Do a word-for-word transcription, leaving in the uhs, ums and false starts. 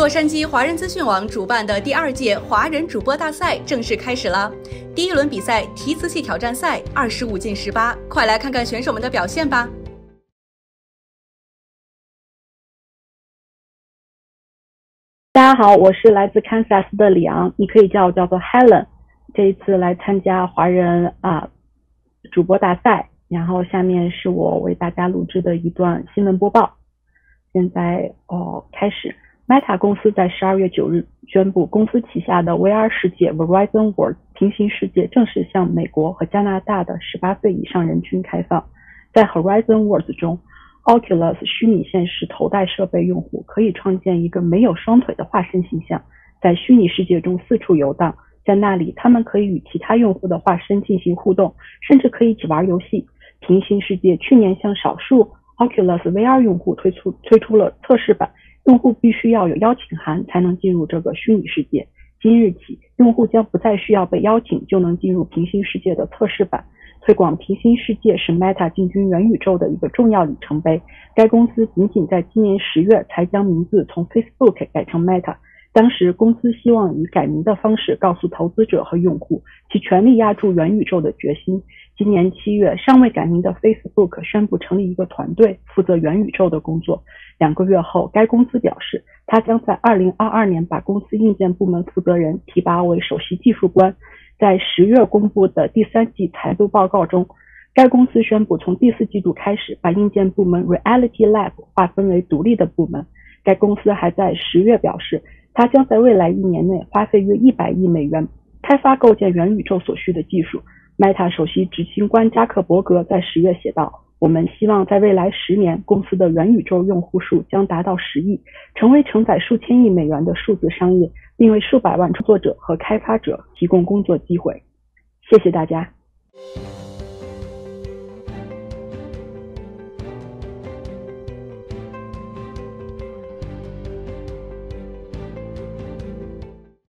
洛杉矶华人资讯网主办的第二届华人主播大赛正式开始了。第一轮比赛提词器挑战赛二十五进十八，快来看看选手们的表现吧。 大家好，我是来自堪萨斯的李昂，你可以叫我叫做 Helen。这一次来参加华人啊主播大赛，然后下面是我为大家录制的一段新闻播报。现在哦开始。Meta 公司在十二月九日宣布，公司旗下的 V R 世界 Verizon Worlds 平行世界正式向美国和加拿大的十八岁以上人群开放。在 Horizon Worlds 中， Oculus 虚拟现实头戴设备用户可以创建一个没有双腿的化身形象，在虚拟世界中四处游荡，在那里他们可以与其他用户的化身进行互动，甚至可以一起玩游戏。平行世界去年向少数 Oculus V R 用户推出推出了测试版，用户必须要有邀请函才能进入这个虚拟世界。今日起，用户将不再需要被邀请就能进入平行世界的测试版。推广平行世界是 Meta 进军元宇宙的一个重要里程碑。该公司仅仅在今年十月才将名字从 Facebook 改成 Meta。当时公司希望以改名的方式告诉投资者和用户其全力压住元宇宙的决心。今年七月，尚未改名的 Facebook 宣布成立一个团队，负责元宇宙的工作。两个月后，该公司表示，它将在二零二二年把公司硬件部门负责人提拔为首席技术官。在十月公布的第三季财度报告中，该公司宣布从第四季度开始把硬件部门 Reality Lab 划分为独立的部门。该公司还在十月表示，它将在未来一年内花费约一百亿美元开发构建元宇宙所需的技术。Meta 首席执行官扎克伯格在十月写道，我们希望在未来十年，公司的元宇宙用户数将达到十亿，成为承载数千亿美元的数字商业，并为数百万创作者和开发者提供工作机会。谢谢大家。